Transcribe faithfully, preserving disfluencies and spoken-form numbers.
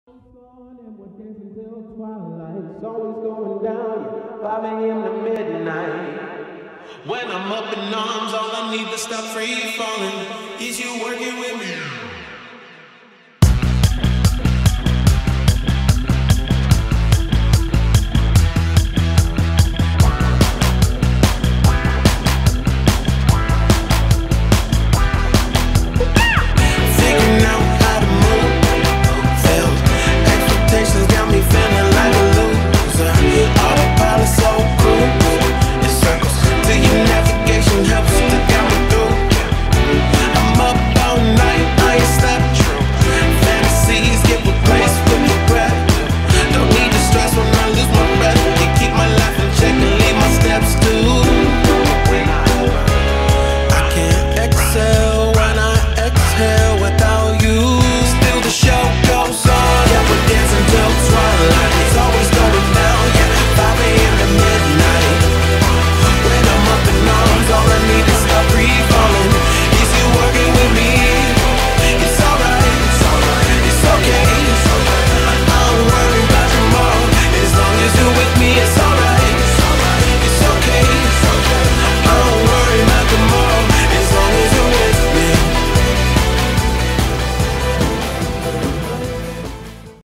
And we're dancing till twilight. It's always going down, yeah, five a m to midnight. When I'm up in arms, all I need to stop free falling is you working with me.